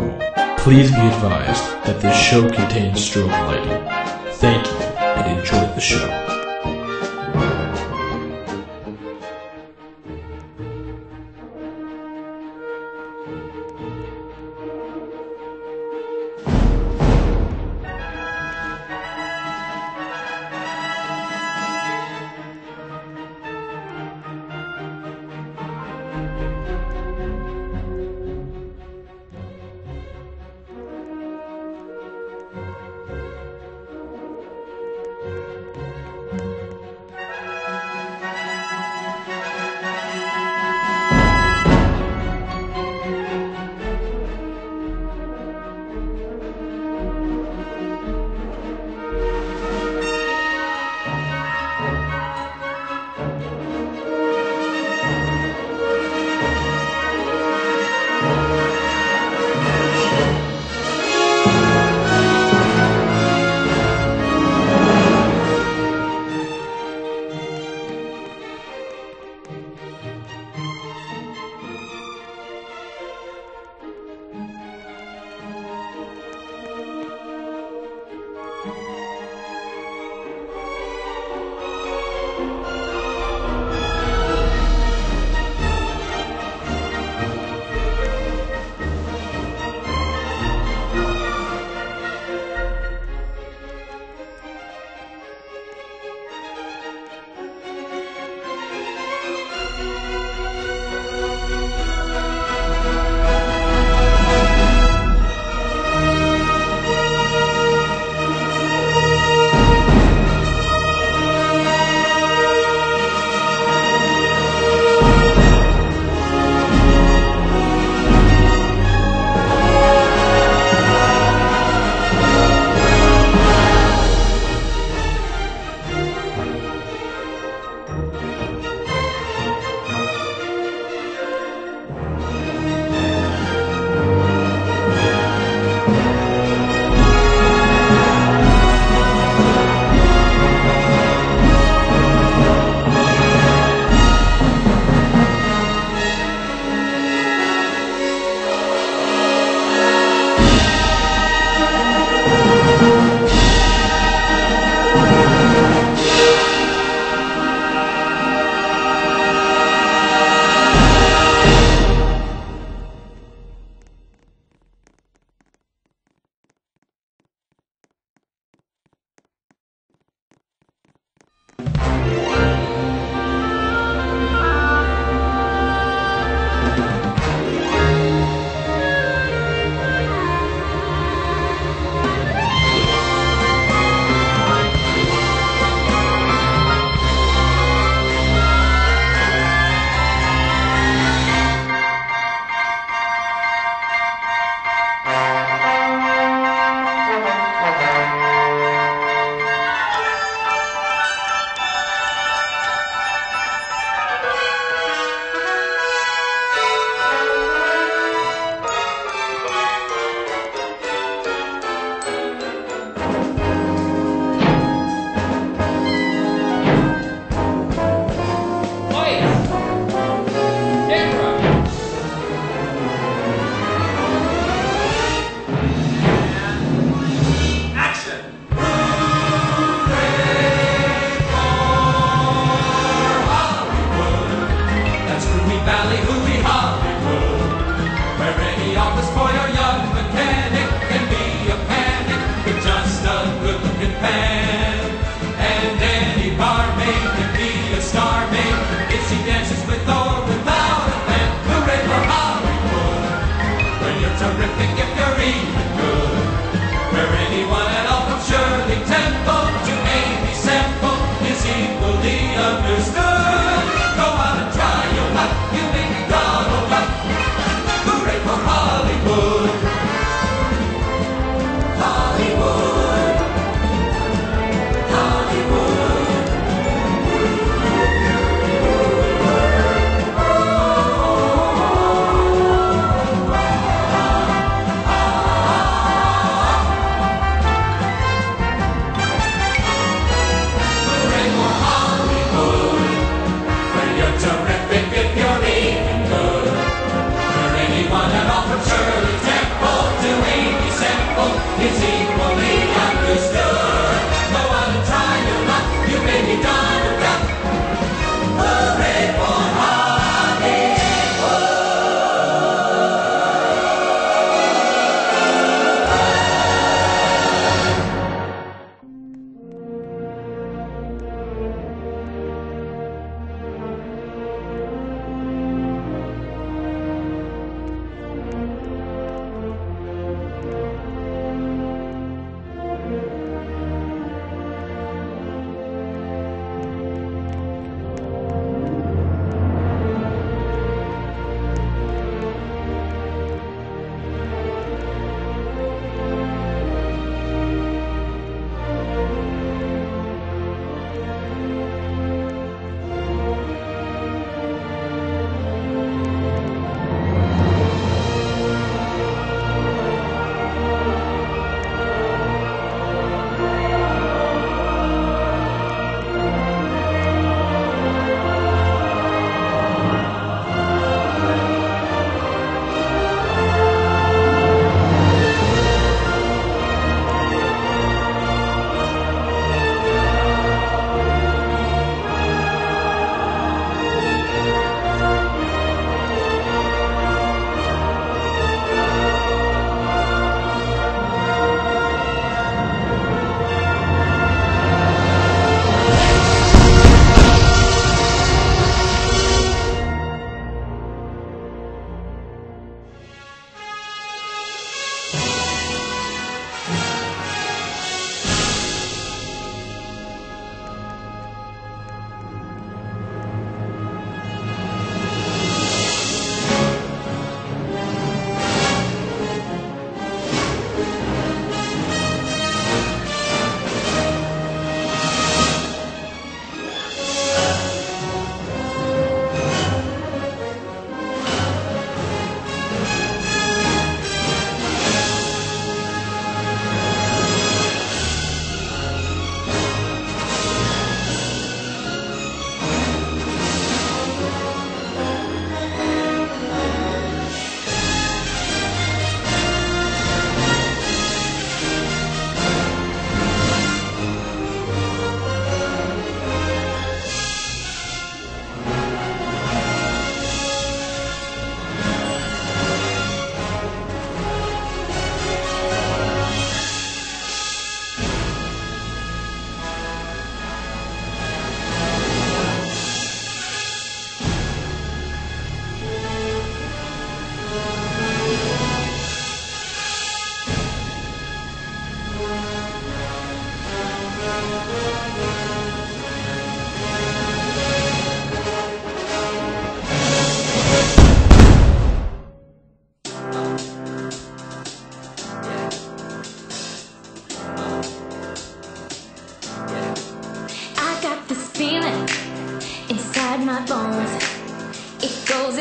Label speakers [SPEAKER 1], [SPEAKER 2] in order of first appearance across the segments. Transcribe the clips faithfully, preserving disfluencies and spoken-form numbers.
[SPEAKER 1] home. Please be advised that this show contains strobe lighting. Thank you and enjoy the show.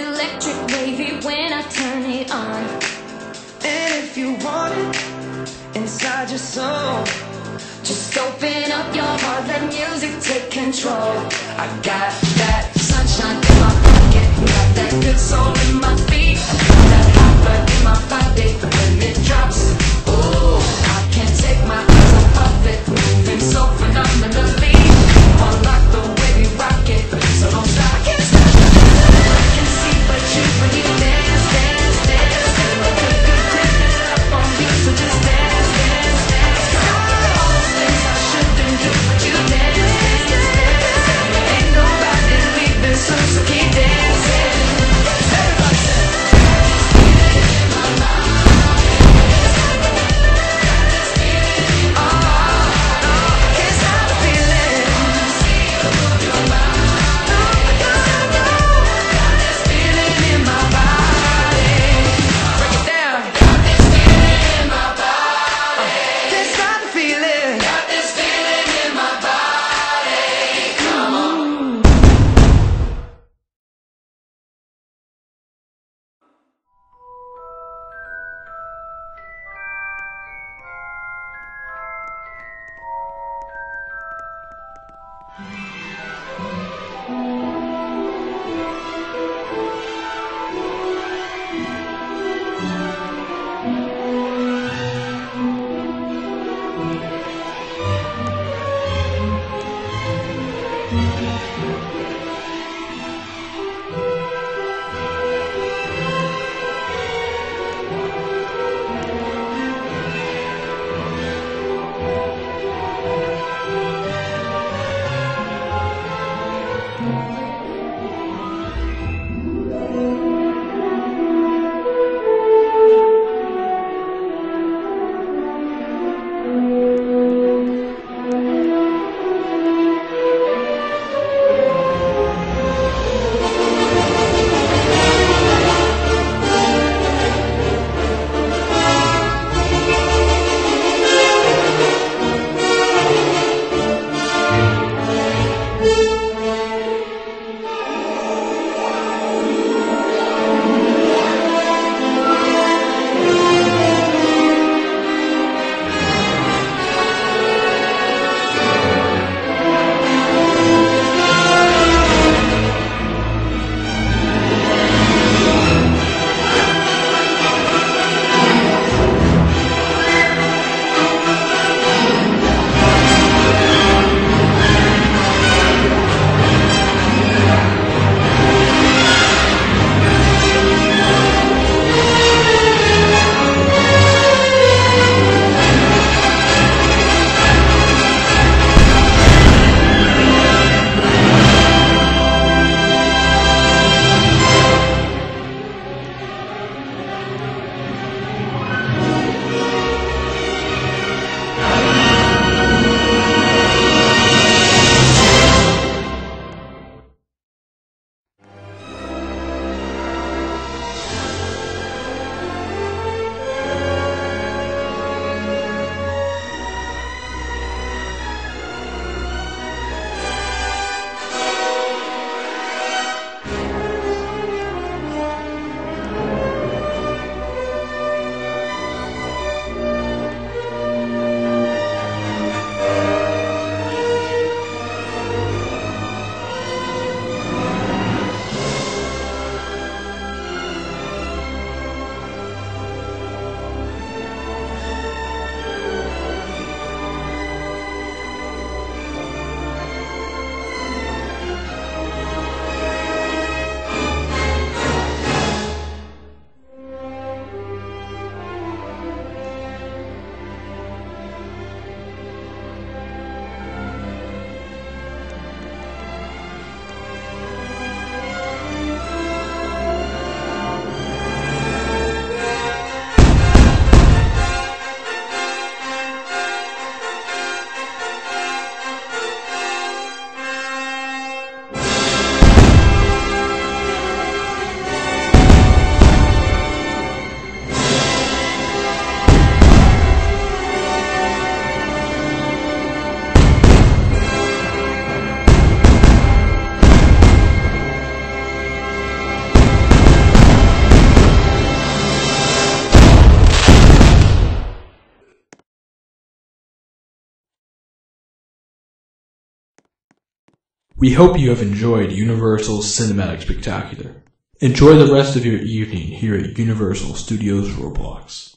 [SPEAKER 2] electric wavy when I turn it on.
[SPEAKER 3] And if you want it inside your soul,
[SPEAKER 2] Just open up your heart, let music take control.
[SPEAKER 3] I got that sunshine in my pocket, got that good soul in my feet, got that hot blood in my body when it drops. Ooh, I can't take my eyes off it, moving so phenomenally. I like the way we rock it, so don't stop. I can't stop. I can see but you when you dance, dance, dance. Feel like a good creeping up on you, so just dance, dance, dance. All those things I shouldn't do, but you dance, dance, dance. Ain't nobody leaving soon, so keep dancing. Everybody say,
[SPEAKER 1] We hope you have enjoyed Universal's Cinematic Spectacular. Enjoy the rest of your evening here at Universal Studios Roblox.